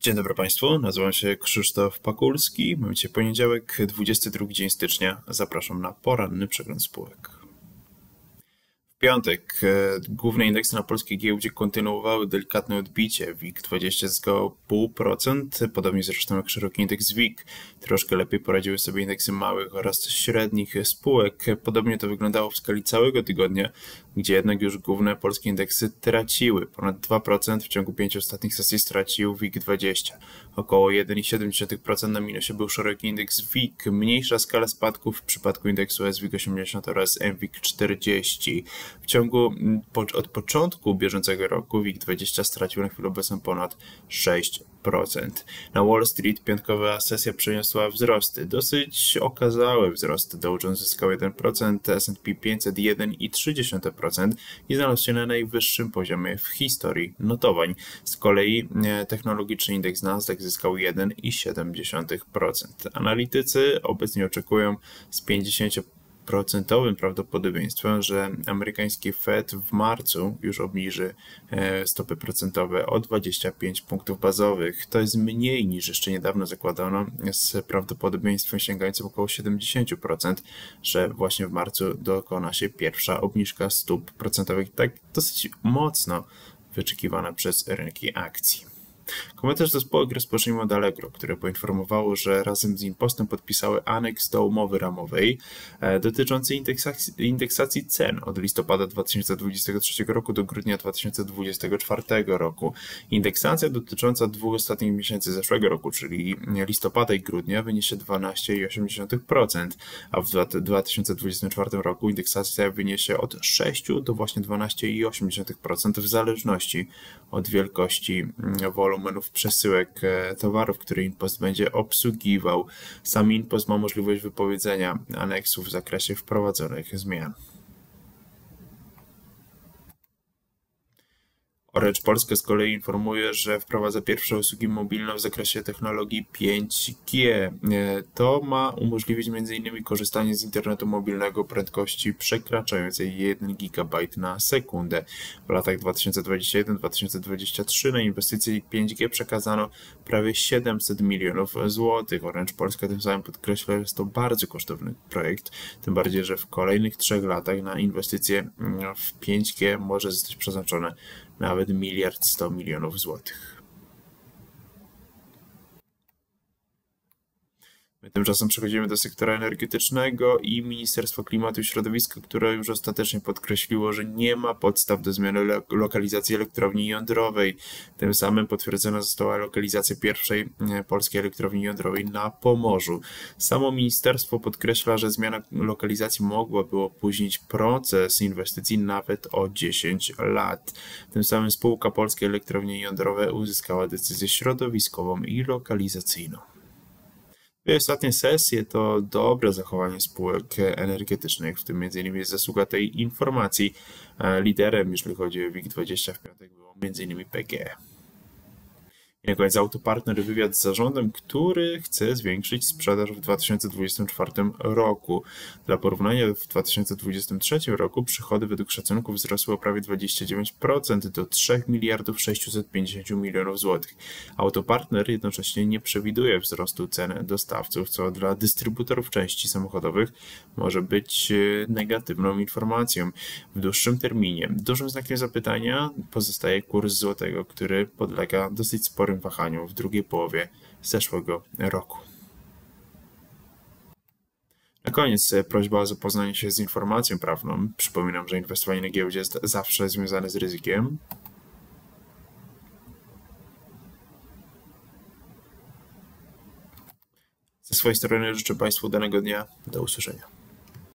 Dzień dobry Państwu, nazywam się Krzysztof Pakulski. Mamy dzisiaj poniedziałek, 22 dzień stycznia. Zapraszam na poranny przegląd spółek. W piątek główne indeksy na polskiej giełdzie kontynuowały delikatne odbicie. WIG20 zyskał 0,5%, podobnie zresztą jak szeroki indeks WIG. Troszkę lepiej poradziły sobie indeksy małych oraz średnich spółek. Podobnie to wyglądało w skali całego tygodnia, gdzie jednak już główne polskie indeksy traciły. Ponad 2% w ciągu 5 ostatnich sesji stracił WIG20. Około 1,7% na minusie był szeroki indeks WIG. Mniejsza skala spadków w przypadku indeksu SWIG80 oraz MWIG40. Od początku bieżącego roku WIG20 stracił na chwilę obecną ponad 6%. Na Wall Street piątkowa sesja przyniosła wzrosty, dosyć okazałe wzrosty. Dow Jones zyskał 1%, S&P 500 1,3% i znalazł się na najwyższym poziomie w historii notowań. Z kolei technologiczny indeks Nasdaq zyskał 1,7%. Analitycy obecnie oczekują z 50% prawdopodobieństwem, że amerykański Fed w marcu już obniży stopy procentowe o 25 punktów bazowych. To jest mniej niż jeszcze niedawno zakładano, z prawdopodobieństwem sięgającym około 70%, że właśnie w marcu dokona się pierwsza obniżka stóp procentowych, tak dosyć mocno wyczekiwana przez rynki akcji. Komentarz do spółek rozpocznijmy od Allegro, które poinformowało, że razem z Impostem podpisały aneks do umowy ramowej dotyczącej indeksacji cen od listopada 2023 roku do grudnia 2024 roku. Indeksacja dotycząca dwóch ostatnich miesięcy zeszłego roku, czyli listopada i grudnia, wyniesie 12,8%, a w 2024 roku indeksacja wyniesie od 6 do właśnie 12,8% w zależności od wielkości wolumenów przesyłek towarów, które Impost będzie obsługiwał. Sam Impost ma możliwość wypowiedzenia aneksu w zakresie wprowadzonych zmian. Orange Polska z kolei informuje, że wprowadza pierwsze usługi mobilne w zakresie technologii 5G. To ma umożliwić m.in. korzystanie z internetu mobilnego o prędkości przekraczającej 1 GB na sekundę. W latach 2021-2023 na inwestycje 5G przekazano prawie 700 milionów złotych. Orange Polska tym samym podkreśla, że jest to bardzo kosztowny projekt, tym bardziej, że w kolejnych 3 latach na inwestycje w 5G może zostać przeznaczone nawet 1,1 mld złotych. My tymczasem przechodzimy do sektora energetycznego i Ministerstwo Klimatu i Środowiska, które już ostatecznie podkreśliło, że nie ma podstaw do zmiany lokalizacji elektrowni jądrowej. Tym samym potwierdzona została lokalizacja pierwszej polskiej elektrowni jądrowej na Pomorzu. Samo ministerstwo podkreśla, że zmiana lokalizacji mogłaby opóźnić proces inwestycji nawet o 10 lat. Tym samym spółka Polskie Elektrownie Jądrowe uzyskała decyzję środowiskową i lokalizacyjną. Dwie ostatnie sesje to dobre zachowanie spółek energetycznych, w tym m.in. jest zasługa tej informacji. Liderem, jeżeli chodzi o WIG20 w piątek, było m.in. PGE. I na koniec Autopartner wywiad z zarządem, który chce zwiększyć sprzedaż w 2024 roku. Dla porównania w 2023 roku przychody według szacunków wzrosły o prawie 29% do 3 miliardów 650 milionów złotych. Autopartner jednocześnie nie przewiduje wzrostu cen dostawców, co dla dystrybutorów części samochodowych może być negatywną informacją. W dłuższym terminie dużym znakiem zapytania pozostaje kurs złotego, który podlega dosyć sporym wahaniu w drugiej połowie zeszłego roku. Na koniec prośba o zapoznanie się z informacją prawną. Przypominam, że inwestowanie na giełdzie jest zawsze związane z ryzykiem. Ze swojej strony życzę Państwu danego dnia. Do usłyszenia.